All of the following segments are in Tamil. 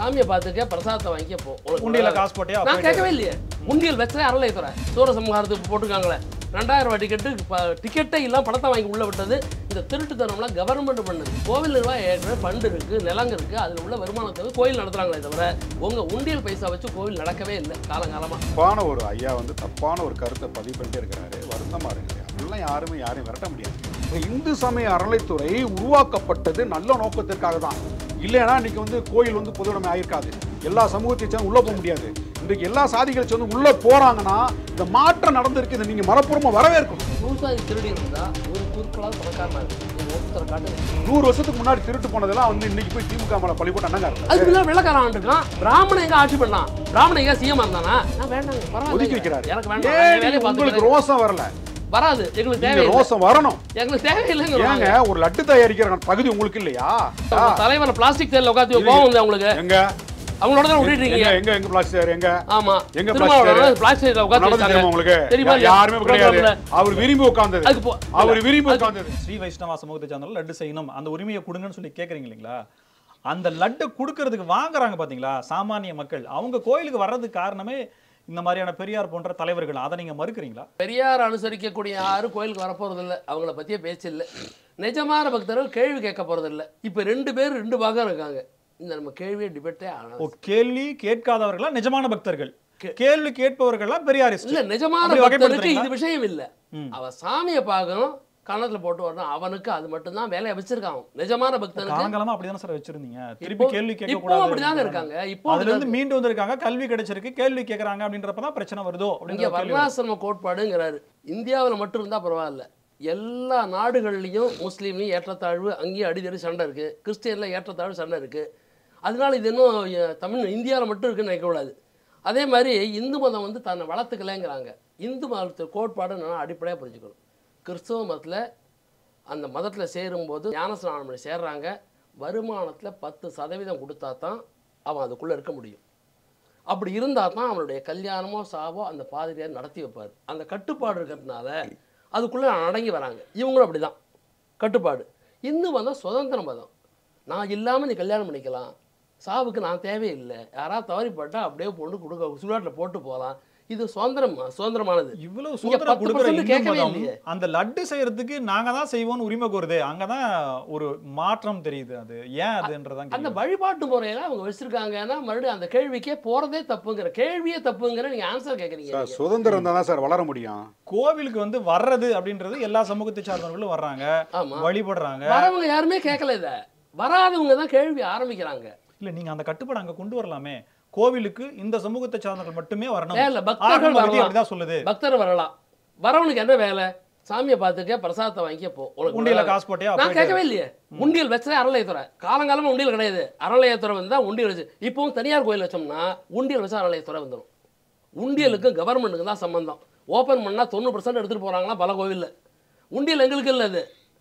சாமியை பார்த்துக்க பிரசாதத்தை வாங்கிக்க போ. உண்டியல காசு போட்டியா? நான் கேட்கவே இல்லையே. உண்டியல் வச்சே அறநிலையத்துறை சூரசம்ஹாரத்துக்கு போட்டுருக்காங்களே 2000 ரூபாய் டிக்கெட்டே இல்லாம பணத்தை வாங்கி உள்ள விட்டது இந்த திருட்டுத்தனம்லாம் கவர்மெண்ட் பண்ணுது. கோவில் நிர்வாகம் ஏற்கனவே ஃபண்ட் இருக்கு, நிலங்க இருக்கு, அதுல உள்ள வருமானத்தை கோயில் நடத்துறாங்களே தவிர உங்க உண்டியல் பைசா வச்சு கோவில் நடக்கவே இல்லை காலங்காலமா. தப்பான ஒரு ஐயா வந்து தப்பான ஒரு கருத்தை பதிவு பண்ணிட்டே இருக்கிறாரு. வருத்தமா இருக்கு. அப்படிலாம் யாரையும் விரட்ட முடியாது. இந்து சமய அறநிலைத்துறை உருவாக்கப்பட்டது நல்ல நோக்கத்திற்காக தான். இல்லைன்னா இன்னைக்கு வந்து கோயில் வந்து பொதுவுடைமை ஆயிருக்காது. எல்லா சமூகத்தையும் சேர்ந்து உள்ள போக முடியாது. இன்றைக்கு எல்லா சாதிகளை சேர்ந்து உள்ள போறாங்கன்னா இந்த மாற்றம் நடந்திருக்கு. இதை நீங்க மனப்பூர்வமா வரவேற்கணும். பூசாரி திருடி இருந்தா ஒரு குறுக்களால் பணக்காரமா இருக்கு. 100 வருஷத்துக்கு முன்னாடி திருட்டு போனதெல்லாம் வந்து இன்னைக்கு போய் திமுக மேல பழி போட்டு என்னங்க அதுக்கு வெள்ளக்காரன் இருக்கான். பிராமணன் எங்க ஆட்சி பண்ணலாம்? பிராமணன் எங்க சிஎம் இருந்தானா? நான் வேண்டாங்க ஒதுக்கி வைக்கிறாரு. எனக்கு வேண்டாம். உங்களுக்கு ரோசம் வரல? வராது. எங்களுக்கு தேவை ரோசம் வரணும். எங்களுக்கு தேவையில்லைங்க. ஏங்க ஒரு லட்டு தயாரிக்கிற தகுதி உங்களுக்கு இல்லையா? தலைவர பிளாஸ்டிக் தேர்ல உட்காந்து கோவம் வந்து உங்களுக்கு எங்க அவங்களோட தான் விட்டுட்டு இருக்கீங்க. எங்க பிளாஸ்டிக் தேர் எங்க? ஆமா எங்க பிளாஸ்டிக் தேர் உட்கார்ந்து உங்களுக்கு தெரியுமா? யாருமே கிடையாது. அவர் விரும்பி உட்கார்ந்தது. அவர் விரும்பி உட்கார்ந்தது. ஸ்ரீ வைஷ்ணவ சமூகத்தை சார்ந்தவங்க லட்டு செய்யணும் அந்த உரிமையை கொடுங்கன்னு சொல்லி கேக்குறீங்க இல்லீங்களா? அந்த லட்டு கொடுக்கிறதுக்கு வாங்குறாங்க பாத்தீங்களா சாமானிய மக்கள். அவங்க கோயிலுக்கு வர்றதுக்கு காரணமே இந்த மாதிரியான பெரியார் போன்ற தலைவர்கள். அதை நீங்க மறுக்கிறீங்களா? பெரியார் அனுசரிக்கக்கூடிய யாரும் கோயிலுக்கு வரப்போறது இல்லை. அவங்கள பத்தியே பேச்சு இல்லை. நிஜமான பக்தர்கள் கேள்வி கேட்க போறது இல்லை. இப்ப 2 பேர் 2 பாகம் இருக்காங்க. இந்த நம்ம கேள்வியை டிபேட்டே ஆகணும். கேள்வி கேட்காதவர்களா நிஜமான பக்தர்கள்? கேள்வி கேட்பவர்களா பெரியாரிஸ்ட்? இல்ல நிஜமான பக்தருக்கு இது விஷயம் இல்ல. அவ சாமியை பார்க்கணும், கணத்துல போட்டு வரணும், அவனுக்கு அது மட்டும் தான் வேலையை வச்சிருக்காங்க. நிஜமான பக்தனுக்கு காலங்காலமா அப்படிதானே சார் வச்சிருந்தீங்க. திருப்பி கேள்வி கேட்க கூடாது. இப்போ அப்படிதாங்க இருக்காங்க. இப்போ அதுல இருந்து மீண்டு வந்திருக்காங்க. கல்வி கிடைச்சிருக்கு, கேள்வி கேக்குறாங்க அப்படின்றப்ப தான் பிரச்சனை வருதோ அப்படிங்க. வர்ணாசிரம கோட்பாடுங்கிறாரு. இந்தியாவுல மட்டும் இருந்தா பரவாயில்ல. எல்லா நாடுகள்லயும் முஸ்லீம்லயும் ஏற்றத்தாழ்வு, அங்கேயும் அடிதடி சண்டை இருக்கு. கிறிஸ்டியன்ல ஏற்றத்தாழ்வு சண்டை இருக்கு. அதனால இது இன்னும் இந்தியாவில் மட்டும் இருக்குன்னு நினைக்கக்கூடாது. அதே மாதிரி இந்து மதம் வந்து தன்னை வளர்த்துக்கலைங்கிறாங்க. இந்து மதத்து கோட்பாடு நான் அடிப்படையாக புரிஞ்சுக்கணும். கிறிஸ்தவ மதத்தில் அந்த மதத்தில் சேரும்போது ஞானஸ்நானம் பண்ணி சேர்றாங்க. வருமானத்தில் 10% கொடுத்தா தான் அவன் அதுக்குள்ளே இருக்க முடியும். அப்படி இருந்தால் தான் அவனுடைய கல்யாணமோ சாவோ அந்த பாதிரியார் நடத்தி வைப்பார். அந்த கட்டுப்பாடு இருக்கிறதுனால அதுக்குள்ளே அடங்கி வராங்க. இவங்களும் அப்படி தான் கட்டுப்பாடு. இந்து மதம் சுதந்திர மதம். நான் இல்லாமல் நீ கல்யாணம் பண்ணிக்கலாம், சாவுக்கு நான் தேவையில்லை, யாராவது தவறிப்பட்டால் அப்படியே பொண்ணு கொடுக்க சுடுகாட்டில் போட்டு போகலாம். இது சுதந்திரமானது. இவ்வளவு சுதந்திரம் கொடுக்குற அந்த லட்டு செய்யறதுக்கு நாங்க தான் செய்வோம்னு உரிமை கோருது. அங்கதான் ஒரு மாற்றம் தெரியுது. அது ஏன் அதுன்றதான் அந்த வழிபாட்டு முறையில அவங்க வச்சிருக்காங்கன்னா மறுபடியும் அந்த கேள்விக்கே போறதே தப்புங்கிற கேள்வியே தப்புங்கிற நீங்க ஆன்சர் கேக்குறீங்க. சுதந்திரம் தான் சார் வளர முடியும். கோவிலுக்கு வந்து வர்றது அப்படின்றது எல்லா சமூகத்தை சார்ந்தவர்களும் வர்றாங்க, வழிபடுறாங்க. வரவங்க யாருமே கேட்கல. இத வராதவங்க தான் கேள்வி ஆரம்பிக்கிறாங்க. இல்ல நீங்க அந்த கட்டுப்பாடு அங்க கொண்டு வரலாமே. கோவிலுக்கு இந்த சமூகத்தை சார்ந்தவர்கள் மட்டுமே வரணும். பக்தர்கள் அப்படிதான் சொல்லுது. பக்தர் வரலாம். வரவனுக்கு என்ன வேலை? சாமியை பார்த்துக்க பிரசாதத்தை வாங்கிக்க போ. உண்டியல காசு போட்டியா? நான் கேட்கவே இல்லையே. உண்டியல் வச்சதே அறநிலையத்துறை. காலங்காலமா உண்டியல் கிடையாது. அறநிலையத்துறை வந்து தான் உண்டியல் வச்சு. இப்பவும் தனியார் கோயில் வச்சோம்னா உண்டியல் வச்சா அறநிலையத்துறை வந்துடும். உண்டியலுக்கு கவர்மெண்ட்டுக்கு தான் சம்பந்தம். ஓப்பன் பண்ணா 90% எடுத்துட்டு போறாங்களா பல கோவில்ல. உண்டியல் எங்களுக்கு இல்லை.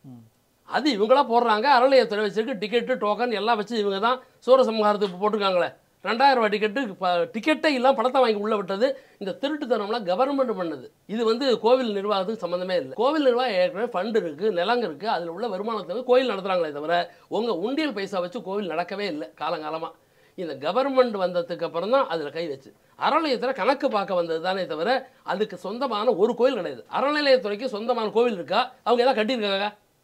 அது இவங்களா போடுறாங்க. அறநிலையத்துறை வச்சிருக்கு. டிக்கெட்டு டோக்கன் எல்லாம் வச்சு இவங்க தான் சூரசம்ஹாரத்துக்கு போட்டிருக்காங்களே 2000 ரூபாய் டிக்கெட்டே இல்லாம பணத்தை வாங்கி உள்ள விட்டது இந்த திருட்டுத்தனம்லாம் கவர்மெண்ட் பண்ணுது. இது வந்து கோவில் நிர்வாகத்துக்கு சம்மந்தமே இல்லை. கோவில் நிர்வாகம் ஏற்கனவே ஃபண்ட் இருக்கு, நிலங்க இருக்கு, அதில் உள்ள வருமானத்தை கோயில் நடத்துறாங்களே தவிர உங்க உண்டியல் பைசா வச்சு கோவில் நடக்கவே இல்லை காலங்காலமா. இந்த கவர்மெண்ட் வந்ததுக்கு அப்புறம் தான் அதில் கை வச்சு அறநிலையத்துறை கணக்கு பார்க்க வந்தது தானே தவிர அதுக்கு சொந்தமான ஒரு கோயில் கிடையாது. அறநிலையத்துறைக்கு சொந்தமான கோவில் இருக்கா? அவங்க ஏதாவது கட்டியிருக்காங்க?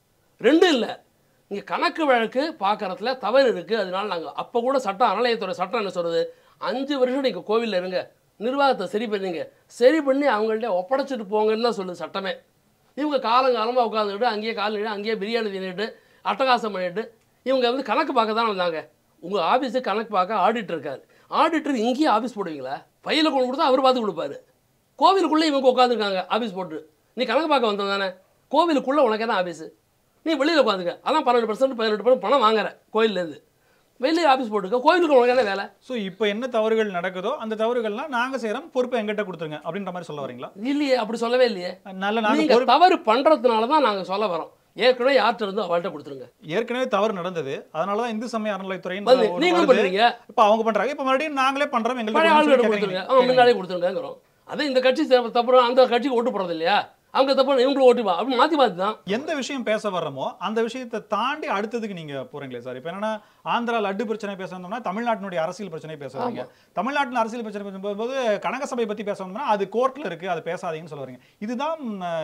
2 இல்லை. இங்கே கணக்கு வழக்கு பார்க்கறதுல தவறு இருக்குது. அதனால நாங்கள் அப்போ கூட சட்டம் அறநிலையத்துறை சட்டம் என்ன சொல்கிறது, 5 வருஷம் நீங்கள் கோவிலில் இருங்க, நிர்வாகத்தை சரி பண்ணிங்க, சரி பண்ணி அவங்கள்ட்ட ஒப்படைச்சிட்டு போங்கன்னு தான் சொல்லுது சட்டமே. இவங்க காலங்காலமாக உட்காந்துக்கிட்டு அங்கேயே காலையில் அங்கேயே பிரியாணி தின்னுட்டு அட்டகாசம் பண்ணிட்டு இவங்க வந்து கணக்கு பார்க்க தான் வந்தாங்க. உங்கள் ஆஃபீஸுக்கு கணக்கு பார்க்க ஆடிட்டர் இருக்கார். ஆடிட்டர் இங்கேயே ஆஃபீஸ் போடுவீங்களா? ஃபைலை கொண்டு கொடுத்தா அவர் பார்த்து கொடுப்பாரு. கோவிலுக்குள்ளே இவங்க உட்காந்துருக்காங்க ஆஃபீஸ் போட்டு. நீ கணக்கு பார்க்க வந்தது தானே, கோவிலுக்குள்ளே உனக்கு என்ன ஆஃபீஸு? நீ வெளியில் உட்காந்துக்க. அதான் 12% 18% பணம் வாங்குற கோயிலேருந்து. வெளியே ஆஃபீஸ் போட்டுக்க, கோயிலுக்கு உனக்கு என்ன வேலை? ஸோ இப்போ என்ன தவறுகள் நடக்குதோ அந்த தவறுகள்லாம் நாங்கள் செய்கிறோம், பொறுப்பை எங்கிட்ட கொடுத்துருங்க அப்படின்ற மாதிரி சொல்ல வரீங்களா? இல்லையே, அப்படி சொல்லவே இல்லையே. நல்ல நாங்கள் தவறு பண்ணுறதுனால தான் நாங்கள் சொல்ல வரோம். ஏற்கனவே யார்கிட்ட இருந்தோ அவள்கிட்ட கொடுத்துருங்க. ஏற்கனவே தவறு நடந்தது, அதனால தான் இந்து சமய அறநிலையத்துறை நீங்களும் பண்ணுறீங்க. இப்போ அவங்க பண்ணுறாங்க, இப்போ மறுபடியும் நாங்களே பண்ணுறோம். எங்களுக்கு ஆளுநர் கொடுத்துருங்க, முன்னாடியே கொடுத்துருங்கிறோம். அதே இந்த கட்சி தப்புறம் அந்த கட்சிக்கு ஓட்டு போடுறது இல்லையா? அவங்க தப்பு இவங்களும் ஓட்டிப்பா அப்படி மாற்றி மாற்றி தான். எந்த விஷயம் பேச வர்றோமோ அந்த விஷயத்தை தாண்டி அடுத்ததுக்கு நீங்க போறீங்களே சார். இப்போ என்னன்னா ஆந்திரா லட்டு பிரச்சனை பேச வந்தோம்னா தமிழ்நாட்டினுடைய அரசியல் பிரச்சனை பேசுறாங்க. தமிழ்நாட்டில் அரசியல் பிரச்சனை பேசும்போது கனகசபை பத்தி பேச வந்தோம்னா அது கோர்ட்ல இருக்கு, அது பேசாதீங்கன்னு சொல்லுவாங்க. இதுதான்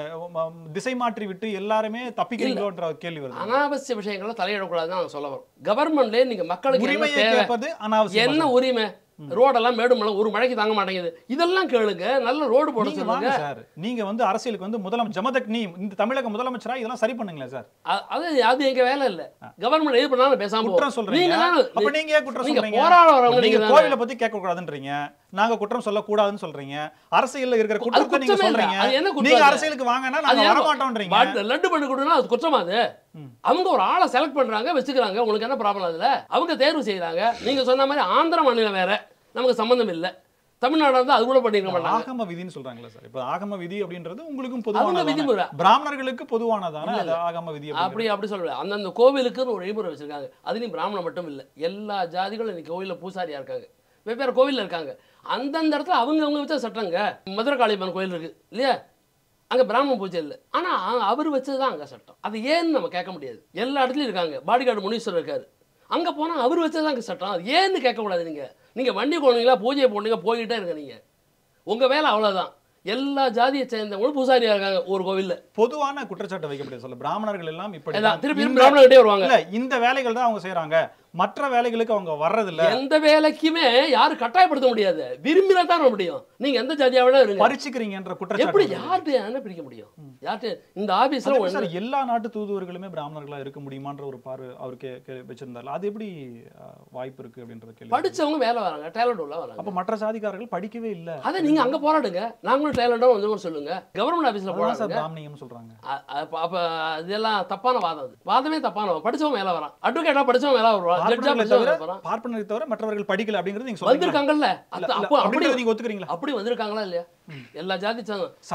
திசை மாற்றி விட்டு எல்லாருமே தப்பிக்கிறீங்களோன்ற கேள்வி வருது. அனாவசிய விஷயங்களை தலையிடக்கூடாதுன்னு நான் சொல்ல வரோம். கவர்மெண்ட்லேயே நீங்க மக்களுக்கு உரிமையை கேட்பது அனாவசியம். என்ன உரிமை? ரோடெல்லாம் மேடு மலை ஒரு மழைக்கு தாங்க மாட்டேங்குது, இதெல்லாம் கேளுங்க. நல்ல ரோடு போட சொல்லுங்க சார். நீங்க வந்து அரசியலுக்கு வந்து ஜமதக்னி இந்த தமிழக முதலமைச்சரா இதெல்லாம் சரி பண்ணுங்களேன் சார். அது எங்க வேலை இல்ல. கவர்மெண்ட் எது பண்ணாலும் பேசாம குற்றம் சொல்றீங்க. அப்ப நீங்க ஏன் குற்றம் சொல்றீங்க? போராட வரவங்க நீங்க கோவிலை பத்தி கேட்க கூடாதுன்றீங்க, நாங்க குற்றம் சொல்ல கூடாதுன்னு சொல்றீங்க. அரசியல்ல இருக்கிற குற்றத்தை நீங்க சொல்றீங்க. நீங்க அரசியலுக்கு வாங்கன்னா நாங்க வர மாட்டோம்ன்றீங்க. லட்டு பண்ணி கொடுனா அது குற்றமா? அது அவங்க ஒரு ஆளை செலக்ட் பண்றாங்க, வச்சுக்கிறாங்க. உங்களுக்கு என்ன ப்ராப்ளம் அதுல? அவங்க தேர்வு செய்யறாங்க. நீங்க சொன்ன மாதிரி ஆந்திர மாநிலம் வேற, நமக்கு சம்பந்தம் இல்ல. தமிழ்நாடு வந்து அது கூட பண்ணிருக்க மாட்டாங்க. ஆகம விதின்னு சொல்றாங்களா சார்? இப்போ ஆகம விதி அப்படின்றது உங்களுக்கும் பொதுவான விதிமுறை, பிராமணர்களுக்கு பொதுவானதான அது ஆகம விதி அப்படி சொல்ல. அந்தந்த கோவிலுக்குன்னு ஒரு வழிமுறை வச்சிருக்காங்க. அதுலயும் பிராமணன் மட்டும் இல்ல, எல்லா ஜாதிகளும் இன்னைக்கு கோவில்ல பூசாரியா இருக்காங்க, வெவ்வேறு கோவில்ல இருக்காங்க. அந்தந்த இடத்துல அவங்க வச்ச சட்டங்க. மதுரை காளியம்மன் கோயில் இருக்கு இல்லையா, அங்க பிராமண பூஜை இல்லை, ஆனா அவர் வச்சதுதான் அங்க சட்டம். அது ஏன்னு நம்ம கேட்க முடியாது. எல்லா இடத்துலயும் இருக்காங்க. பாடிகார்டு முனீஸ்வரர் இருக்காரு, அங்க போனா அவர் வச்சதுதான் அங்க சட்டம். அது ஏன்னு கேட்கக்கூடாது. நீங்க வண்டி போனீங்களா, பூஜையை போனீங்க, போய்கிட்டே இருங்க. நீங்க உங்க வேலை அவ்வளவுதான். எல்லா ஜாதியை சேர்ந்தவங்களும் பூசாரியா இருக்காங்க ஒரு கோவில்ல. பொதுவான குற்றச்சாட்டு வைக்கப்பட்டது சொல்ல பிராமணர்கள் எல்லாம் இப்படி திருப்பி பிராமணர்கிட்டே வருவாங்க. இந்த வேலைகள் தான் அவங்க செய்யறாங்க, மற்ற வேலைகளுக்கு அவங்க வர்றதில்ல. எந்த வேலைக்குமே யாரும் கட்டாயப்படுத்த முடியாது, விரும்பினா தான் முடியும். நீங்க எந்த ஜாதியா விட இருங்க, பறிச்சுக்கிறீங்கன்ற குற்றச்சாட்டு எப்படி யார்கிட்ட பிரிக்க முடியும்? யார்கிட்ட இந்த ஆபீஸ்ல எல்லா நாட்டு தூதுவர்களுமே பிராமணர்களா இருக்க முடியுமான்ற ஒரு பார்வை அவருக்கு வச்சிருந்தாரு. அது எப்படி வாய்ப்பு இருக்கு அப்படின்றது கேள்வி. படிச்சவங்க வேலை வராங்க, டேலண்ட் உள்ள வராங்க. அப்ப மற்ற சாதிக்காரர்கள் படிக்கவே இல்லை. அதை நீங்க அங்க போராடுங்க, நாங்களும் டேலண்டா வந்து சொல்லுங்க. கவர்மெண்ட் ஆபீஸ்ல போராடுங்க. பிராமணியம் சொல்றாங்க. அப்ப இதெல்லாம் தப்பான வாதம். அது வாதமே தப்பான. படிச்சவங்க மேல வரான், அட்வொகேட்டா படிச்சவங்க மேல வருவான், பார்ப்பனரை தவிர மற்றவர்கள் படிக்கல அப்படிங்கிறது நீங்க வந்திருக்காங்கல்ல. அப்படி நீங்க ஒத்துக்கிறீங்களா? அப்படி வந்திருக்காங்களா இல்லையா? எல்லா ஜாதி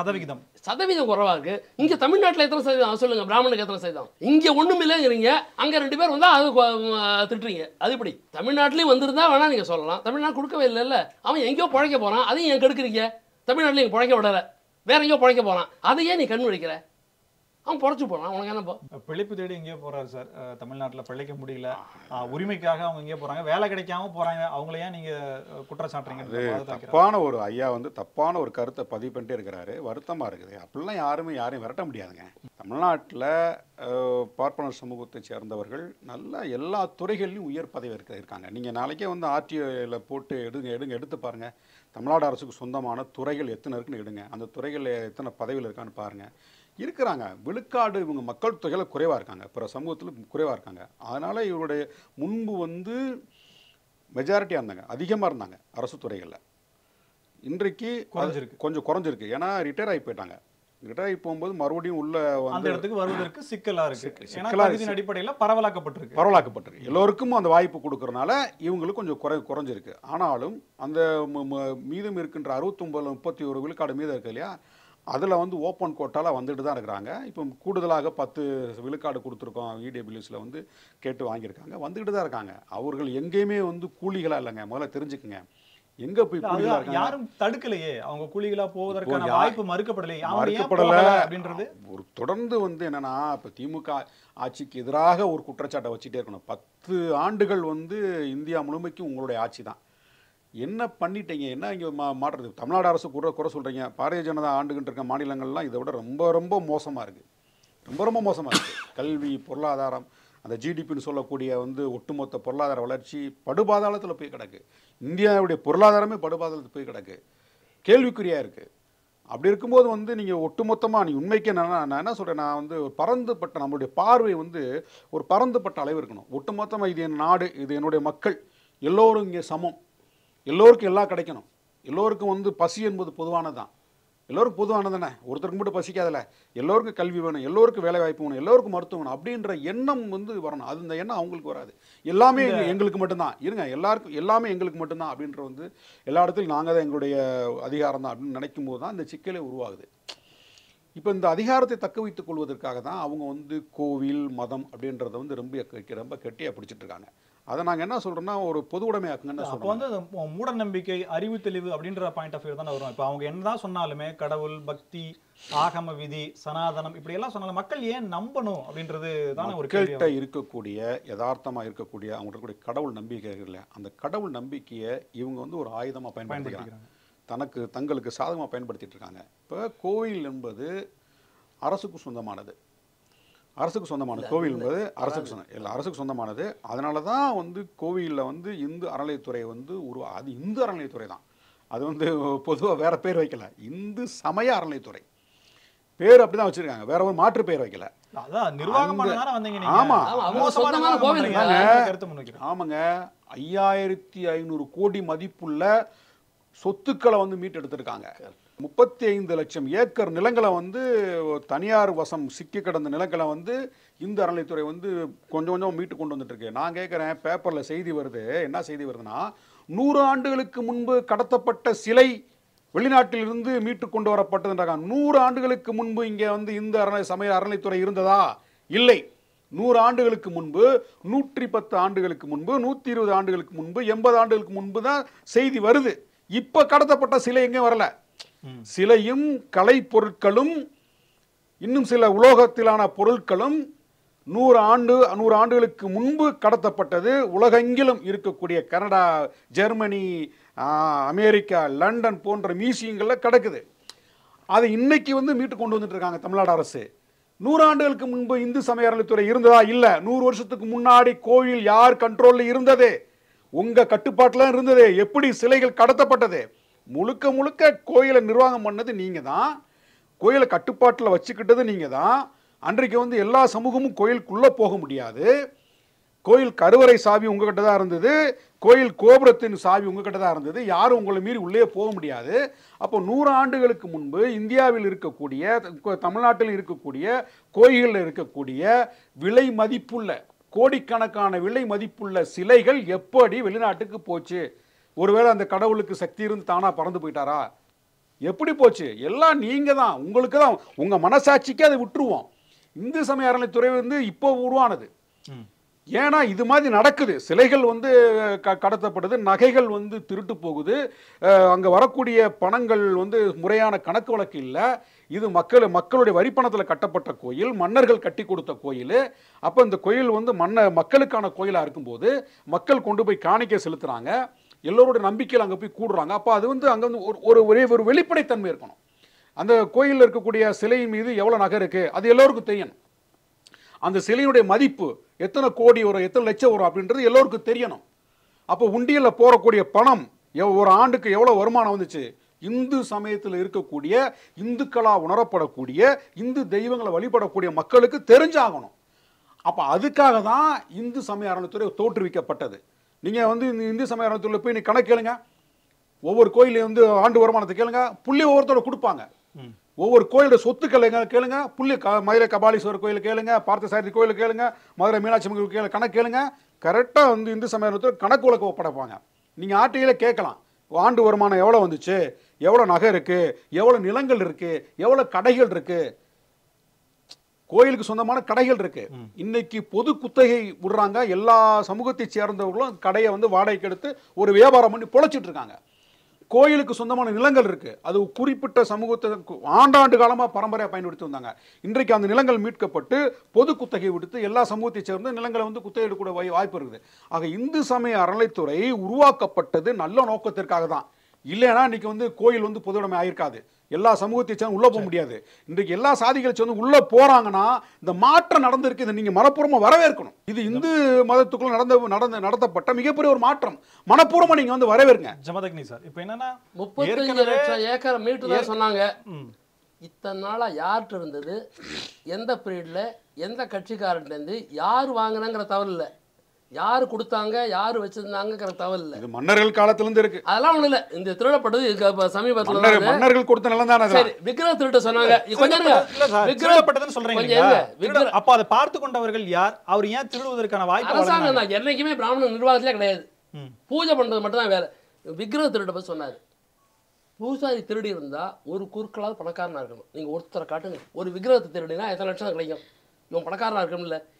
சதவிகிதம் குறைவா இருக்கு. இங்க தமிழ்நாட்டுல எத்தனை சதவீதம் சொல்லுங்க? பிராமணுக்கு எத்தனை சதவீதம்? இங்க ஒண்ணும் இல்லைங்கிறீங்க, அங்க 2 பேர் வந்தா அது திட்டுறீங்க. அது இப்படி தமிழ்நாட்டிலயும் வந்திருந்தா வேணா நீங்க சொல்லலாம். தமிழ்நாடு கொடுக்கவே இல்லைல்ல. அவன் எங்கேயோ பிழைக்க போறான், அதையும் ஏன் கெடுக்குறீங்க? தமிழ்நாட்டுல நீங்க பிழைக்க விடல, வேற எங்கேயோ பிழைக்க போறான், அதையே நீ கண் வைக்கிற? அவன் பொழைச்சு போறான், உனக்கு என்னப்போ? பிழைப்பு தேடி எங்கேயோ போறாரு சார். தமிழ்நாட்டில் பிழைக்க முடியல, உரிமைக்காக அவங்க எங்கேயோ போறாங்க, வேலை கிடைக்காம போறாங்க. அவங்கள ஏன் நீங்க குற்றச்சாட்டுறீங்க? தப்பான ஒரு ஐயா வந்து தப்பான ஒரு கருத்தை பதிவு பண்ணிட்டே இருக்கிறாரு. வருத்தமா இருக்குது. அப்படிலாம் யாரையும் விரட்ட முடியாதுங்க. தமிழ்நாட்டில் பார்ப்பனர் சமூகத்தை சேர்ந்தவர்கள் நல்ல எல்லா துறைகளிலும் உயர் பதவி இருக்காங்க. நீங்கள் நாளைக்கே வந்து ஆர்டிஐயில் போட்டு எடுத்து பாருங்கள். தமிழ்நாடு அரசுக்கு சொந்தமான துறைகள் எத்தனை இருக்குன்னு எடுங்க. அந்த துறைகளில் எத்தனை பதவியில் இருக்கான்னு பாருங்கள். இருக்கிறாங்க. விழுக்காடு இவங்க மக்கள் தொகையில் குறைவாக இருக்காங்க, பிற சமூகத்தில் குறைவாக இருக்காங்க. அதனால் இவருடைய முன்பு வந்து மெஜாரிட்டியாக இருந்தாங்க, அதிகமாக இருந்தாங்க அரசு துறைகளில். இன்றைக்கு கொஞ்சம் குறைஞ்சிருக்கு. ஏன்னா ரிட்டையர் ஆகி போயிட்டாங்க. ரிட்டையர் ஆகி போகும்போது மறுபடியும் உள்ள அந்த இடத்துக்கு வருவதற்கு சிக்கலாக இருக்குது. சிக்கலாக அடிப்படையில் பரவலாக்கப்பட்டிருக்கு. எல்லோருக்கும் அந்த வாய்ப்பு கொடுக்கறனால இவங்களுக்கு கொஞ்சம் குறைஞ்சிருக்கு. ஆனாலும் அந்த மீதம் இருக்கின்ற 69-31 விழுக்காடு மீதம் இருக்கு இல்லையா, அதில் வந்து ஓப்பன் கோட்டால் வந்துட்டு தான் இருக்கிறாங்க. இப்போ கூடுதலாக 10 விழுக்காடு கொடுத்துருக்கோம், இடபிள்யூஸில் வந்து கேட்டு வாங்கியிருக்காங்க, வந்துக்கிட்டு தான் இருக்காங்க. அவர்கள் எங்கேயுமே வந்து கூலிகளாக இல்லைங்க. முதல்ல தெரிஞ்சுக்குங்க, எங்கே போய் யாரும் தடுக்கலையே, அவங்க கூலிகளாக போவதற்கான வாய்ப்பு மறுக்கப்படலை அப்படின்றது ஒரு தொடர்ந்து வந்து என்னன்னா, இப்போ திமுக ஆட்சிக்கு எதிராக ஒரு குற்றச்சாட்டை வச்சுட்டே இருக்கணும். 10 ஆண்டுகள் வந்து இந்தியா முழுமைக்கும் உங்களுடைய ஆட்சி தான். என்ன பண்ணிட்டீங்க? என்ன இங்கே மாற்றுறது? தமிழ்நாடு அரசு குறை சொல்கிறீங்க. பாரதிய ஜனதா ஆண்டுகிட்டு இருக்க மாநிலங்கள்லாம் இதை விட ரொம்ப மோசமாக இருக்குது. ரொம்ப மோசமாக இருக்குது. கல்வி, பொருளாதாரம், அந்த ஜிடிபின்னு சொல்லக்கூடிய வந்து ஒட்டுமொத்த பொருளாதார வளர்ச்சி படுபாதாளத்தில் போய் கிடக்கு. இந்தியாவுடைய பொருளாதாரமே படுபாதாளத்தில் போய் கிடக்கு, கேள்விக்குறியாக இருக்குது. அப்படி இருக்கும்போது வந்து நீங்கள் ஒட்டுமொத்தமாக நீ உண்மைக்கே நான் என்ன சொல்கிறேன், நான் வந்து ஒரு பரந்துபட்ட நம்மளுடைய பார்வை வந்து ஒரு பரந்துபட்ட அளவு இருக்கணும். ஒட்டுமொத்தமாக இது என் நாடு, இது என்னுடைய மக்கள், எல்லோரும் இங்கே சமம், எல்லோருக்கும் எல்லாம் கிடைக்கணும், எல்லோருக்கும் வந்து பசி என்பது பொதுவானது தான், எல்லோருக்கும் பொதுவானது தானே, ஒருத்தருக்கு மட்டும் பசிக்காதில்ல, எல்லோருக்கும் கல்வி வேணும், எல்லோருக்கும் வேலை வாய்ப்பு வேணும், எல்லோருக்கும் மருத்துவம் வேணும் அப்படின்ற எண்ணம் வந்து வரணும். அது இந்த எண்ணம் அவங்களுக்கு வராது. எல்லாமே எங்களுக்கு மட்டும்தான் இருங்க, எல்லாமே எங்களுக்கு மட்டும்தான் அப்படின்ற வந்து எல்லா இடத்துலையும் நாங்கள் தான் எங்களுடைய அதிகாரம் தான் அப்படின்னு நினைக்கும் போது தான் இந்த சிக்கலே உருவாகுது. இப்போ இந்த அதிகாரத்தை தக்க வைத்துக் கொள்வதற்காக தான் அவங்க வந்து கோவில், மதம் அப்படின்றத வந்து ரொம்ப கெட்டியாக பிடிச்சிட்டு இருக்காங்க. அதை நாங்கள் என்ன சொல்கிறோம்னா ஒரு பொது உடைமையாக்குங்கன்னு அப்போ சொல்கிறோம். வந்து அந்த மூட நம்பிக்கை, அறிவு தெளிவு அப்படின்ற பாயிண்ட் ஆஃப் வியூ தானே வரும். இப்போ அவங்க என்னதான் சொன்னாலுமே கடவுள், பக்தி, ஆகம விதி, சனாதனம் இப்படி எல்லாம் சொன்னாலும் மக்கள் ஏன் நம்பணும் அப்படின்றது தானே ஒரு மக்கள்கிட்ட இருக்கக்கூடிய யதார்த்தமாக இருக்கக்கூடிய அவங்கள்ட்ட இருக்கக்கூடிய கடவுள் நம்பிக்கை இல்லை. அந்த கடவுள் நம்பிக்கையை இவங்க வந்து ஒரு ஆயுதமாக பயன்படுத்திக்கிறாங்க, தங்களுக்கு சாதகமாக பயன்படுத்திட்டு இருக்காங்க. இப்போ கோவில் என்பது அரசுக்கு சொந்தமானது, கோவில் என்பது அரசுக்கு சொந்தமானது. அதனால தான் வந்து கோவிலில் வந்து இந்து அறநிலையத்துறை வந்து அது இந்து அறநிலையத்துறை தான். அது வந்து பொதுவாக வேற பேர் வைக்கல, இந்து சமய அறநிலையத்துறை பேர் அப்படிதான் வச்சிருக்காங்க, வேற ஒரு மாற்று பேர் வைக்கல. ஆமாங்க, 5500 கோடி மதிப்புள்ள சொத்துக்களை வந்து மீட்டெடுத்திருக்காங்க. 35 லட்சம் ஏக்கர் நிலங்களை வந்து தனியார் வசம் சிக்கி கிடந்த நிலங்களை வந்து இந்து அறநிலையத்துறை வந்து கொஞ்சம் கொஞ்சம் மீட்டு கொண்டு வந்துட்டு இருக்கு. நான் கேட்குறேன், பேப்பரில் செய்தி வருது, என்ன செய்தி வருதுன்னா 100 ஆண்டுகளுக்கு முன்பு கடத்தப்பட்ட சிலை வெளிநாட்டிலிருந்து மீட்டு கொண்டு வரப்பட்டதுன்றாங்க. 100 ஆண்டுகளுக்கு முன்பு இங்கே வந்து இந்து சமய அறநிலையத்துறை இருந்ததா? இல்லை. 100 ஆண்டுகளுக்கு முன்பு, 110 ஆண்டுகளுக்கு முன்பு, 120 ஆண்டுகளுக்கு முன்பு, 80 ஆண்டுகளுக்கு முன்பு தான் செய்தி வருது. இப்ப கடத்தப்பட்ட சிலை எங்கேயும் வரல. சிலையும் கலை பொருட்களும் இன்னும் சில உலோகத்திலான பொருட்களும் 100 ஆண்டுகளுக்கு முன்பு கடத்தப்பட்டது. உலகெங்கிலும் இருக்கக்கூடிய கனடா, ஜெர்மனி, அமெரிக்கா, லண்டன் போன்ற மியூசியங்களில் கிடக்குது. அதை இன்னைக்கு வந்து மீட்டு கொண்டு வந்துட்டு இருக்காங்க தமிழ்நாடு அரசு. 100 ஆண்டுகளுக்கு முன்பு இந்து சமய அறநிலையத்துறை இருந்ததா? இல்ல. 100 வருஷத்துக்கு முன்னாடி கோயில் யார் கண்ட்ரோல்ல இருந்தது? உங்க கட்டுப்பாட்டுல இருந்தது. எப்படி சிலைகள் கடத்தப்பட்டது? முழுக்க முழுக்க கோயிலை நிர்வாகம் பண்ணது நீங்க தான், கோயிலை கட்டுப்பாட்டில் வச்சுக்கிட்டது நீங்க தான். அன்றைக்கு வந்து எல்லா சமூகமும் கோயிலுக்குள்ள போக முடியாது. கோயில் கருவறை சாவி உங்ககிட்ட தான் இருந்தது, கோயில் கோபுரத்தின் சாவி உங்ககிட்ட தான் இருந்தது. யாரும் உங்களை மீறி உள்ளே போக முடியாது. அப்போ 100 ஆண்டுகளுக்கு முன்பு இந்தியாவில் இருக்கக்கூடிய, தமிழ்நாட்டில் இருக்கக்கூடிய கோயில்களில் இருக்கக்கூடிய விலை மதிப்புள்ள, கோடிக்கணக்கான விலை மதிப்புள்ள சிலைகள் எப்படி வெளிநாட்டுக்கு போச்சு? ஒருவேளை அந்த கடவுளுக்கு சக்தி இருந்து தானா பறந்து போயிட்டாரா? எப்படி போச்சு? எல்லாம் நீங்க தான், உங்களுக்கு தான், உங்க மனசாட்சிக்கு அதை விட்டுருவோம். இந்து சமய அறநிலையத்துறை வந்து இப்போ உருவானது. ஏன்னா இது மாதிரி நடக்குது. சிலைகள் வந்து கடத்தப்படுது, நகைகள் வந்து திருட்டு போகுது, அங்கே வரக்கூடிய பணங்கள் வந்து முறையான கணக்கு வழக்கு இல்லை. இது மக்களுடைய வரிப்பணத்தில் கட்டப்பட்ட கோயில், மன்னர்கள் கட்டி கொடுத்த கோயில். அப்போ இந்த கோயில் வந்து மக்களுக்கான கோயிலாக இருக்கும்போது மக்கள் கொண்டு போய் காணிக்கை செலுத்துறாங்க, எல்லோருடைய நம்பிக்கையில் அங்கே போய் கூடுறாங்க. அப்போ அது வந்து அங்கே வந்து ஒரு வெளிப்படைத்தன்மை இருக்கணும். அந்த கோயிலில் இருக்கக்கூடிய சிலையின் மீது எவ்வளோ நகை இருக்குது அது எல்லோருக்கும் தெரியணும். அந்த சிலையுடைய மதிப்பு எத்தனை கோடி வரும், எத்தனை லட்சம் வரும் அப்படின்றது எல்லோருக்கும் தெரியணும். அப்போ உண்டியலில் போகக்கூடிய பணம் ஒரு ஆண்டுக்கு எவ்வளோ வருமானம் வந்துச்சு, இந்து சமயத்தில் இருக்கக்கூடிய, இந்துக்களாக உணரப்படக்கூடிய, இந்து தெய்வங்களை வழிபடக்கூடிய மக்களுக்கு தெரிஞ்சாகணும். அப்போ அதுக்காக தான் இந்து சமய அறநிலையத்துறை தோற்றுவிக்கப்பட்டது. நீங்கள் வந்து இந்த இந்து சமய அறநிலையத்துறையில் போய் நீ கணக்கு கேளுங்க, ஒவ்வொரு கோயிலையும் வந்து ஆண்டு வருமானத்தை கேளுங்க, புள்ளி ஒவ்வொருத்தரோட கொடுப்பாங்க. ஒவ்வொரு கோயிலோட சொத்துக்களை கேளுங்க, புள்ளி மதுரை கபாலீஸ்வரர் கோயில் கேளுங்க, பார்த்தசாரதி கோயில் கேளுங்க, மதுரை மீனாட்சி அம்மன் கோயில் கணக்கு கேளுங்க. கரெக்டாக வந்து இந்து சமய அறநிலையத்துறை கணக்கு வழக்கு ஒப்படைப்பாங்க. நீங்கள் ஆர்டிஐல கேட்கலாம், ஆண்டு வருமானம் எவ்வளோ வந்துச்சு, எவ்வளோ நகை இருக்கு, எவ்வளோ நிலங்கள் இருக்கு, எவ்வளோ கடைகள் இருக்கு, கோயிலுக்கு சொந்தமான கடைகள் இருக்கு. இன்னைக்கு பொது குத்தகை விடுறாங்க, எல்லா சமூகத்தை சேர்ந்தவர்களும் கடையை வந்து வாடகைக்கு எடுத்து ஒரு வியாபாரம் பண்ணி பொழைச்சிட்டு இருக்காங்க. கோயிலுக்கு சொந்தமான நிலங்கள் இருக்கு, அது குறிப்பிட்ட சமூகத்தை ஆண்டாண்டு காலமாக பரம்பரையாக பயன்படுத்தி வந்தாங்க. இன்றைக்கு அந்த நிலங்கள் மீட்கப்பட்டு பொது குத்தகை விடுத்து எல்லா சமூகத்தை சேர்ந்து நிலங்களை வந்து குத்தகை எடுக்க வாய்ப்பு இருக்குது. ஆக இந்து சமய அறநிலைத்துறை உருவாக்கப்பட்டது நல்ல நோக்கத்திற்காக தான். இல்லைன்னா இன்னைக்கு வந்து கோயில் வந்து பொதுவுடைமை ஆயிருக்காது, எல்லா சமூகத்தை சேர்ந்து உள்ள போக முடியாது. இன்றைக்கு எல்லா சாதிகளை சேர்ந்து உள்ள போறாங்கன்னா இந்த மாற்றம் நடந்திருக்கு, இதை நீங்க மனப்பூர்வமா வரவேற்கணும். இது இந்து மதத்துக்குள்ள நடத்தப்பட்ட மிகப்பெரிய ஒரு மாற்றம், மனப்பூர்வமா நீங்க வந்து வரவேற்க. ஜமதக்னி சார், இப்போ என்னன்னா 35 லட்சம் ஏக்கர் மீட்டு தான் சொன்னாங்க. இத்தனை நாளா யார்கிட்ட இருந்தது, எந்த பீரியட்ல, எந்த கட்சிக்காரன்லேருந்து யார் வாங்கினாங்கிற தவறு இல்லை, யாரு கொடுத்தாங்க, யாரு வச்சிருந்தாங்கிற தவறு இல்லை. இது மன்னர்கள் காலத்திலிருந்து இருக்கு, அதெல்லாம் ஒண்ணு இல்ல. இந்த திருடப்பட்டது சமீபத்துல மன்னர்கள் கொடுத்த நிலம் தானே. சரி, விக்கிரக திருட்ட சொன்னாங்க, விக்கிரகப்பட்டதுன்னு சொல்றீங்க. அப்ப அதை பார்த்து கொண்டவர்கள் யார், அவர் ஏன் திருடுவதற்கான வாய்ப்பு? அரசாங்கம் தான். என்னைக்குமே பிராமண நிர்வாகத்திலே கிடையாது, பூஜை பண்றது மட்டும் தான் வேலை. விக்கிரக திருட்ட பத்தி சொன்னாரு, பூசாரி திருடி இருந்தா ஒரு குறுக்களாவது பணக்காரனா இருக்கணும். நீங்க ஒருத்தரை காட்டுங்க, ஒரு விக்கிரகத்தை திருடினா எத்தனை லட்சம் கிடைக்கும், இவன் பணக்காரனா இருக்கணும்ல.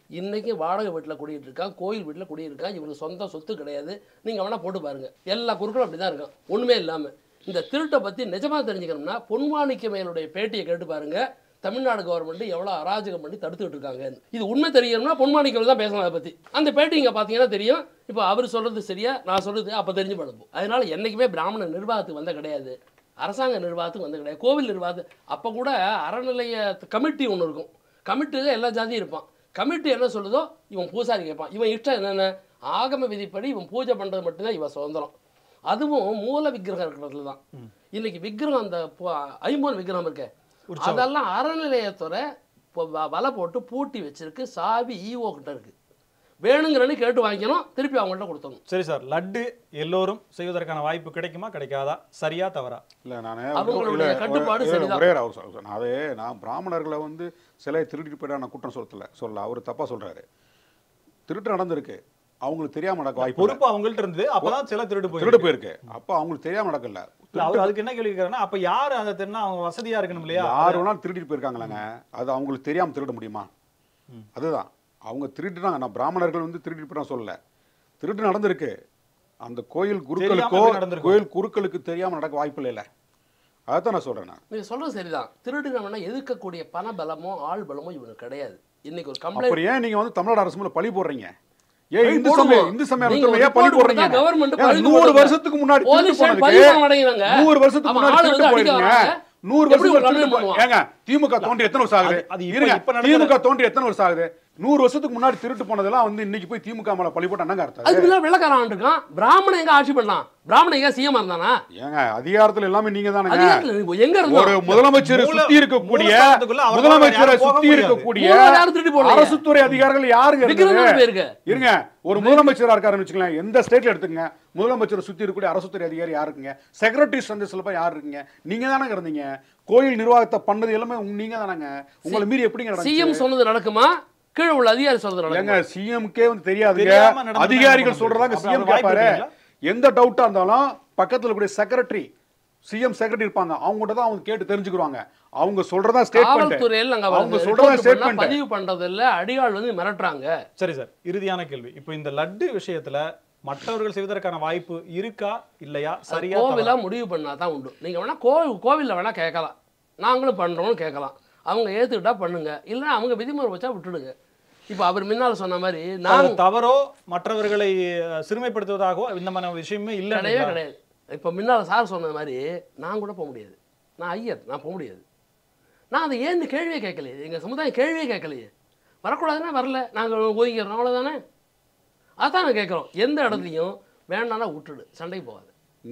இன்னைக்கு வாடகை வீட்டில் குடியிட்டு இருக்கான், கோயில் வீட்டில் குடியிருக்கான், இவருக்கு சொந்த சொத்து கிடையாது. நீங்கள் வேணால் போட்டு பாருங்கள், எல்லா குறுக்களும் அப்படி தான் இருக்கான், ஒன்றுமே இல்லாமல். இந்த திருட்டை பற்றி நிஜமாக தெரிஞ்சுக்கணும்னா பொன்மாணிக்க மேலுடைய பேட்டியை கேட்டு பாருங்க. தமிழ்நாடு கவர்மெண்ட் எவ்வளோ அராஜகம் பண்ணி தடுத்துக்கிட்டு இருக்காங்க. இது உண்மை தெரியணும்னா பொன்மாணிக்கம் தான் பேசணும் அதை பற்றி. அந்த பேட்டி இங்கே பார்த்தீங்கன்னா தெரியும். இப்போ அவர் சொல்கிறது சரியா, நான் சொல்கிறது அப்போ தெரிஞ்சு படுப்போம். அதனால என்றைக்குமே பிராமண நிர்வாகத்துக்கு வந்த கிடையாது, அரசாங்க நிர்வாகத்துக்கு வந்து கிடையாது, கோவில் நிர்வாகத்து. அப்போ கூட அறநிலைய கமிட்டி ஒன்று இருக்கும், கமிட்டியில் எல்லா ஜாதியும் இருப்பான். கமிட்டி என்ன சொல்லுதோ இவன் பூசாரி கேட்பான். இவன் இஷ்டம் என்னென்ன ஆகம விதிப்படி இவன் பூஜை பண்ணுறது மட்டும்தான் இவன் சுதந்திரம். அதுவும் மூல விக்கிரகம் இருக்கிறதுல தான். இன்னைக்கு விக்கிரகம் அந்த ஐம்பொன் விக்கிரகம் இருக்க, அதெல்லாம் அறநிலையத்துறை வலை போட்டு பூட்டி வச்சிருக்கு. சாவி ஈஓ கிட்ட இருக்கு. வேணுங்கிறன்னு கேட்டு வாங்கிக்கணும், திருப்பி அவங்கள்ட்ட கொடுத்தணும். சரி சார், லட்டு எல்லோரும் செய்வதற்கான வாய்ப்பு கிடைக்குமா கிடைக்காதா, சரியா தவறா? இல்லை நான் அவங்களுடைய கட்டுப்பாடு சரிதான். ஒரே அவர் அதே நான் பிராமணர்களை வந்து சிலை திருடிட்டு போயிட்டா நான் குற்றம் சொல்ல அவர் தப்பாக சொல்கிறாரு. திருட்டு நடந்திருக்கு, அவங்களுக்கு தெரியாம நடக்க வாய்ப்பு. பொறுப்பு அவங்கள்ட்ட இருந்து அப்பதான் சில திருடு போயிருக்கு. அப்ப அவங்களுக்கு தெரியாம நடக்கல. அவர் அதுக்கு என்ன கேள்வி கேட்கறாருன்னா, அப்ப யாரு அந்த திருநா அவங்க வசதியா இருக்கணும் இல்லையா? யார் வேணாலும் திருடிட்டு போயிருக்காங்களாங்க, அது அவங்களுக்கு தெரியாம திருட முடியுமா? அதுதான் அவங்க திருடுறாங்க. நான் பிராமணர்கள் வந்து திருடிட்டு போய் சொல்லல, திருட்டு நடந்திருக்கு. அந்த கோயில் குருக்களுக்கு தெரியாம நடக்க வாய்ப்பு இல்லை. அதான் நான் சொல்றேன். நீங்க சொல்றது சரிதான். திருடுனா எதிர்க்கக்கூடிய பண பலமோ ஆள் பலமோ இவனுக்கு கிடையாது. இன்னைக்கு ஒரு கம்ப்ளைண்ட். ஏன் நீங்க வந்து தமிழ்நாடு அரசு மேல பழி போடுறீங்க? இந்து சமயம் பழி போடுறீங்க. 100 வருஷத்துக்கு முன்னாடி 100 வருஷத்துக்கு முன்னாடி 100 வருஷத்துக்கு ஏங்க திமுக தோன்றி எத்தனை வருஷம் ஆகுது? திமுக தோன்றி எத்தனை வருஷம் ஆகுது? 100 வருஷத்துக்கு முன்னாடி திருட்டு போனதெல்லாம் வந்து இன்னைக்கு போய் திமுக மேல பழி போட்டு என்னங்க அர்த்தம்? அதுக்கு வெள்ளக்காரன் இருக்கான். பிராமணன் எங்க ஆட்சி பண்ணலாம்? பிராமணன் எங்க சிஎம் இருந்தானா? ஏங்க அதிகாரத்துல எல்லாமே நீங்க தானங்க. எங்க இருந்தா ஒரு முதலமைச்சர் சுத்தி இருக்கக்கூடிய அரசுத்துறை அதிகாரிகள் யாருங்க இருங்க? ஒரு முதலமைச்சரா இருக்காருன்னு வச்சுக்கலாம், எந்த ஸ்டேட்ல எடுத்துக்கங்க, முதலமைச்சர் சுத்தி இருக்கக்கூடிய அரசுத்துறை அதிகாரி யாருக்குங்க? செக்ரட்டரி சந்த சிலப்பா யாரு இருக்குங்க? நீங்க தானங்க இருந்தீங்க. கோயில் நிர்வாகத்தை பண்ணது எல்லாமே நீங்க தானங்க. உங்களை மீறி எப்படிங்க நடந்துச்சு? சிஎம் சொன்னது நடக்குமா? கீழே உள்ள அதிகாரி சொல்றது நடக்குமா? சிஎம்கே வந்து தெரியாதுங்க, அதிகாரிகள் சொல்றதாங்க சிஎம் கேட்பாரு. எந்த டவுட்டா இருந்தாலும் பக்கத்துல கூடிய செக்ரட்டரி, சிஎம் செக்ரட்டரி இருப்பாங்க, அவங்க கிட்ட தான் அவங்க கேட்டு தெரிஞ்சுக்குவாங்க. அவங்க சொல்றதா ஸ்டேட்மென்ட், அவங்க சொல்றதா ஸ்டேட்மென்ட் பதிவு பண்றது இல்ல. அடியாள் வந்து மிரட்டறாங்க. சரி சார், இறுதியான கேள்வி. இப்போ இந்த லட்டு விஷயத்துல மற்றவர்கள் செய்வதற்கான வாய்ப்பு இருக்கா இல்லையா, சரியா? கோவிலா முடிவு பண்ணாதான் உண்டு. நீங்க வேணா கோவில்ல வேணா கேட்கலாம், நாங்களும் பண்றோம்னு கேட்கலாம். அவங்க ஏத்துக்கிட்டா பண்ணுங்க, இல்லைன்னா அவங்க விதிமுறை வச்சா விட்டுடுங்க. இப்போ அவர் முன்னால் சொன்ன மாதிரி நான் தவறோ மற்றவர்களை சிறுமைப்படுத்துவதாகவோ இந்த மாதிரி விஷயமே இல்லை, கிடையவே கிடையாது. இப்போ முன்னால் சார் சொன்ன மாதிரி நான் கூட போக முடியாது, நான் ஐயர், நான் போக முடியாது. நான் அதை ஏன் கேள்வியே கேட்கலையே, எங்கள் சமுதாயம் கேள்வியே கேட்கலையே. வரக்கூடாதுன்னா வரல, நாங்கள் ஒதுங்கிறோம், அவ்வளோதானே. அதான் நான் கேட்குறோம். எந்த இடத்துலையும் வேண்டாம்னா விட்டுடு, சண்டைக்கு போகாது.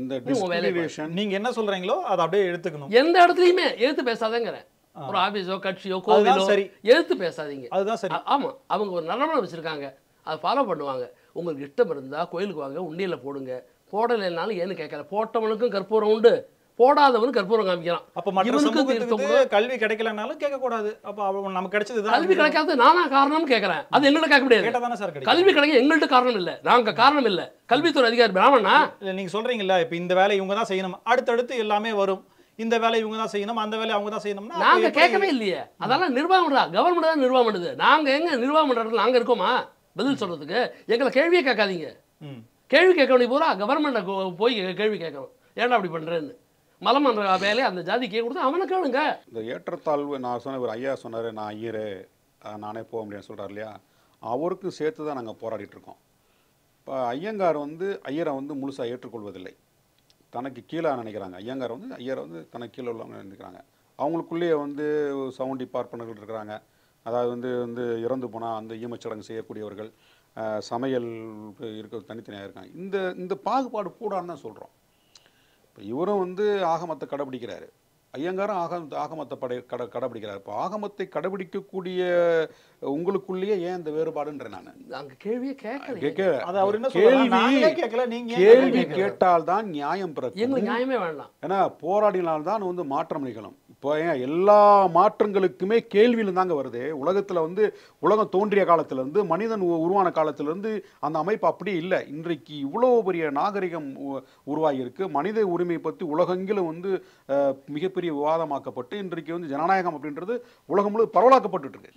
நீங்க என்ன சொல்றீங்களோ அதை அப்படியே எடுத்துக்கணும். எந்த இடத்துலையுமே எடுத்து பேசாதேங்கிறேன். ஒரு ஆபீஸோ கட்சியோ கோவிலோ எடுத்து பேசாதீங்க, அதுதான் சரி. ஆமா, அவங்க ஒரு நடைமுறை வச்சிருக்காங்க, அதை ஃபாலோ பண்ணுவாங்க. உங்களுக்கு இஷ்டம் இருந்தா கோயிலுக்கு வாங்க, உண்டியல போடுங்க. போடலைன்னாலும் ஏன்னு கேட்கல. போட்டவனுக்கும் கற்பூரம் உண்டு, போடாதவனுக்கு கற்பூரம் காமிக்கிறான். அப்ப மற்றவங்களுக்கு கல்வி கிடைக்கலனாலும் கேட்க கூடாது. அப்ப நமக்கு கிடைச்சது கல்வி கிடைக்காது நானா காரணம் கேட்கறேன். அது எங்கள்ட்ட கேட்க முடியாது. கல்வி கிடைக்க எங்கள்ட்ட காரணம் இல்ல, நாங்க காரணம் இல்ல. கல்வித்துறை அதிகாரி பிராமணா நீங்க சொல்றீங்கல்ல, இப்ப இந்த வேலை இவங்க தான் செய்யணும், அடுத்தடுத்து எல்லாமே வரும். இந்த வேலை இவங்க தான் செய்யணும், அந்த வேலை அவங்க தான் செய்யணும்னா நாங்க கேட்கவே இல்லையே. அதெல்லாம் நிர்வாகம் பண்றா, கவர்மெண்ட் தான் நிர்வாகம் பண்ணுது. நாங்க எங்க நிர்வாகம் பண்றதுல நாங்க இருக்கோமா பதில் சொல்றதுக்கு? எங்களை கேள்வியே கேட்காதீங்க. கேள்வி கேட்க வேண்டிய பூரா கவர்மெண்ட்டை போய் கேள்வி கேட்கணும். ஏன்டா அப்படி பண்றேன்னு மலம் பண்ற வேலையை அந்த ஜாதிக்கு கொடுத்து அவனை கேளுங்க. இந்த ஏற்றத்தாழ்வு நான் சொன்ன ஒரு ஐயா சொன்னாரு, நான் ஐயரு நானே போக முடியும்னு சொல்றாரு இல்லையா, அவருக்கும் சேர்த்து தான் நாங்கள் போராடிட்டு இருக்கோம். இப்போ ஐயங்கார் வந்து ஐயரை வந்து முழுசாக ஏற்றுக்கொள்வதில்லை, தனக்கு கீழே நினைக்கிறாங்க. ஐயங்கார் வந்து ஐயரை வந்து தனக்கு கீழே உள்ளவங்க நினைக்கிறாங்க. அவங்களுக்குள்ளேயே வந்து சவுண்டி பார்ப்பனர்கள் இருக்கிறாங்க. அதாவது வந்து இறந்து போனால் அந்த ஈமச்சடங்கு செய்யக்கூடியவர்கள், சமையல் இருக்க தனித்தனியாக இருக்காங்க. இந்த பாகுபாடு கூடான்னு தான் சொல்கிறோம். இப்போ இவரும் வந்து ஆகமத்தை கடைபிடிக்கிறாரு, ஐயங்காரும் ஆகமத்தை கடைபிடிக்கிறார். இப்போ ஆகமத்தை கடைபிடிக்கக்கூடிய உங்களுக்குள்ளேயே ஏன் இந்த வேறுபாடுன்ற நான் அங்கே கேள்வியே கேள்வி கேட்டால்தான் நியாயம் பிறக்கும். நியாயமே வேண்டாம். ஏன்னா போராடினால்தான் வந்து மாற்றம் நிகழும். இப்போ எல்லா மாற்றங்களுக்குமே கேள்வியில் தாங்க வருது. உலகத்தில் வந்து உலகம் தோன்றிய காலத்திலேருந்து மனிதன் உருவான காலத்திலேருந்து அந்த அமைப்பு அப்படியே இல்லை. இன்றைக்கு இவ்வளோ பெரிய நாகரிகம் உருவாகியிருக்கு. மனித உரிமை பற்றி உலகெங்கிலும் வந்து மிகப்பெரிய விவாதமாக்கப்பட்டு இன்றைக்கு வந்து ஜனநாயகம் அப்படின்றது உலகம் முழு பரவலாக்கப்பட்டு இருக்கு.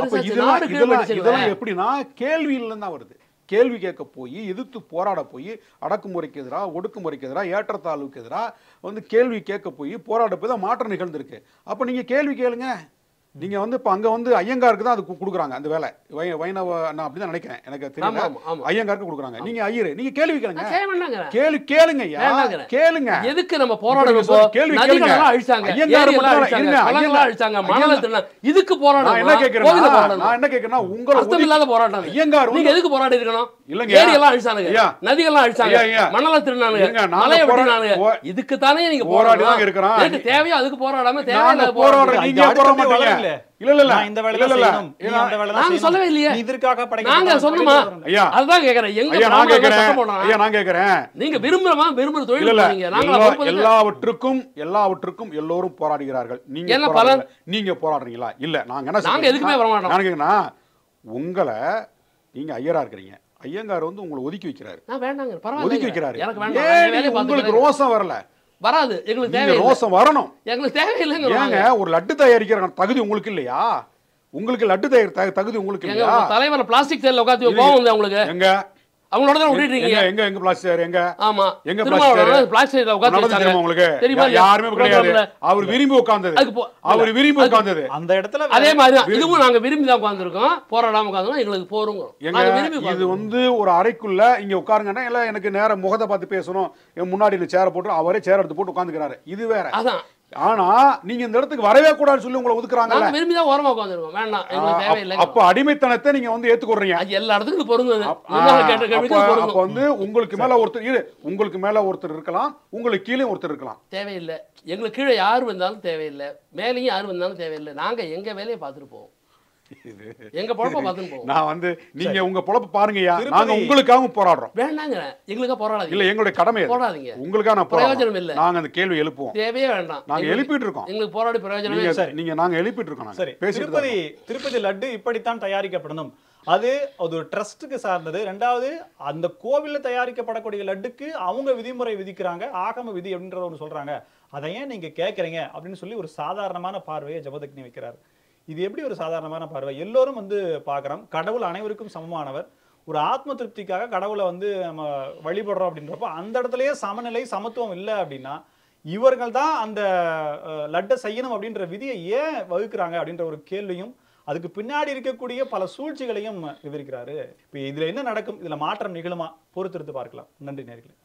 இதெல்லாம் எப்படின்னா கேள்வியில தான் வருது. கேள்வி கேட்க போய் எதிர்த்து போராட போய் அடக்குமுறைக்கு எதிராக ஒடுக்குமுறைக்கு எதிராக ஏற்றத்தாழ்வுக்கு எதிராக வந்து கேள்வி கேட்க போய் போராட போய் தான் மாற்றம் நிகழ்ந்திருக்கு. அப்போ நீங்கள் கேள்வி கேளுங்க. நீங்க வந்து இப்ப அங்க வந்து ஐயங்காருக்கு தான் அது கொடுக்குறாங்க அந்த வேலை. வைணவ நான் அப்படிதான் நினைக்கிறேன், எனக்கு தெரியல. ஐயங்காருக்கு கொடுக்குறாங்க. நீங்க ஐயரு, நீங்க கேள்வி கேளுங்க. கேளுங்க ஐயா, கேளுங்க. எதுக்கு நம்ம போராடணும்? கேள்வி கேளுங்க. அழிச்சாங்க, ஐயங்கார் மட்டும் அழிச்சாங்க, மணல திருநா. இதுக்கு போராடணும். நான் என்ன கேக்குறேன்னா உங்க அர்த்தமில்லாத போராட்டம். ஐயங்கார் நீங்க எதுக்கு போராடி இருக்கணும்? இல்லங்க, ஏரி எல்லாம் அழிச்சானுங்க, நதிகள் அழிச்சாங்க, மணல திருநானுங்க, மலை வெட்டினானுங்க. இதுக்கு தானே நீங்க போராடி தான் இருக்கறோம். எனக்கு தேவையா அதுக்கு போராடாம தேவையில்லை போராடுற நீங்க போராட மாட்டீங்க. இல்ல இல்ல இந்த வேலை செய்யணும், நீ அந்த வேலை தான் செய்யணும். சொல்லவே இல்லையே, நீ இதற்காக படைக்க நாங்க சொன்னோமா? ஐயா அதுதான் கேக்குறேன். எங்க நான் கேக்குறேன் ஐயா, நான் கேக்குறேன். நீங்க விரும்புற தொழில் பண்ணீங்க. நாங்க எல்லாவற்றுக்கும் எல்லோரும் போராடுகிறார்கள். நீங்க என்ன பலன்? நீங்க போராடுறீங்களா? இல்ல நாங்க என்ன நாங்க எதுக்குமே வர மாட்டோம். நான் கேக்குறேன்னா உங்களை நீங்க ஐயரா இருக்கீங்க, ஐயங்கார் வந்து உங்களை ஒதுக்கி வைக்கிறாரு. நான் வேண்டாங்க, பரவாயில்லை ஒதுக்கி வைக்கிறாரு. எனக்கு வேண்டாம். உங்களுக்கு ரோசம் வரல? வராது. எங்களுக்கு தேவையில்லை. ரோசம் வரணும். எங்களுக்கு தேவையில்லைங்க. ஏங்க ஒரு லட்டு தயாரிக்கிற தகுதி உங்களுக்கு இல்லையா? உங்களுக்கு லட்டு தயாரிக்கிற தகுதி உங்களுக்கு இல்லையா? தலைவர் பிளாஸ்டிக் சேல்ல உட்கார்ந்து போவோம் உங்களுக்கு. எங்க அவங்களோட தான் விட்டுட்டீங்க. எங்க எங்க பிளாஸ்டிக் எங்க? ஆமா, எங்க பிளாஸ்டிக் சேல்ல உட்கார்ந்து வச்சாங்க உங்களுக்கு தெரியுமா? யாருமே கிடையாது. அவர் விரும்பி உட்கார்ந்தது. அவர் விரும்பி உட்கார்ந்தது அந்த இடத்துல. அதே மாதிரி இதுவும் நாங்க விரும்பி தான் உட்கார்ந்திருக்கோம். போராடாம உட்கார்ந்தோம். எங்களுக்கு போறோம். நாங்க விரும்பி. இது வந்து ஒரு அறைக்குள்ள இங்க உட்காருங்கன்னா இல்ல எனக்கு நேரா முகத்தை பார்த்து பேசணும், முன்னாடி இந்த சேரை போட்டு அவரே சேர் எடுத்து போட்டு உட்கார்ந்துக்கிறாரு. இது வேற. அதான். ஆனா நீங்க இந்த இடத்துக்கு வரவே கூடாதுன்னு சொல்லி உங்களை ஒதுக்குறாங்கல்ல. நாங்க விரும்பி தான் ஓரமா உட்கார்ந்திருக்கோம். வேண்டாம், எங்களுக்கு தேவையில்லை. அப்ப அடிமைத்தனத்தை நீங்க வந்து ஏத்துக்கறீங்க. அது எல்லா இடத்துக்கும் பொருந்துது. அப்ப வந்து உங்களுக்கு மேல ஒருத்தர் இருக்கலாம், உங்களுக்கு கீழே ஒருத்தர் இருக்கலாம். தேவையில்லை. எங்களுக்கு கீழே யார் வந்தாலும் தேவையில்லை, மேலேயும் யார் வந்தாலும் தேவையில்லை. நாங்க எங்க வேலையை பார்த்துட்டு போவோம். எங்க பொழப்ப பார்த்துட்டு போவோம். நான் வந்து நீங்க உங்க பொழப்ப பாருங்கய்யா, நாங்க உங்களுக்காக போராடுறோம். வேண்டாங்க, எங்களுக்கா போராடாதீங்க. இல்ல எங்களுடைய கடமை போராடாதீங்க. உங்களுக்காக நான் பிரயோஜனம் இல்ல. நாங்க அந்த கேள்வி எழுப்புவோம். தேவையே வேண்டாம். நாங்க எழுப்பிட்டு இருக்கோம். எங்களுக்கு போராடி பிரயோஜனமே இல்ல. நீங்க நாங்க எழுப்பிட்டு இருக்கோம். சரி, திருப்பதி லட்டு இப்படித்தான் தயாரிக்கப்படணும். அது ஒரு ட்ரஸ்ட்டுக்கு சார்ந்தது. ரெண்டாவது அந்த கோவிலில் தயாரிக்கப்படக்கூடிய லட்டுக்கு அவங்க விதிமுறை விதிக்கிறாங்க, ஆகம விதி அப்படின்றத ஒன்று சொல்றாங்க. அதை ஏன் நீங்க கேட்குறீங்க அப்படின்னு சொல்லி ஒரு சாதாரணமான பார்வையை ஜபதக்னி வைக்கிறார். இது எப்படி ஒரு சாதாரணமான பார்வை? எல்லோரும் வந்து பார்க்குறோம், கடவுள் அனைவருக்கும் சமமானவர். ஒரு ஆத்ம திருப்திக்காக கடவுளை வந்து நம்ம வழிபடுறோம் அப்படின்றப்போ அந்த இடத்துலயே சமநிலை சமத்துவம் இல்லை அப்படின்னா இவர்கள் தான் அந்த லட்டை செய்யணும் அப்படின்ற விதியை ஏன் வகுக்கிறாங்க அப்படின்ற ஒரு கேள்வியும் அதுக்கு பின்னாடி இருக்கக்கூடிய பல சூழ்ச்சிகளையும் விவரிக்கிறாரு. இப்போ இதுல என்ன நடக்கும், இதுல மாற்றம் நிகழுமா? பொறுத்திருந்து பார்க்கலாம். நன்றி நேயர்களே.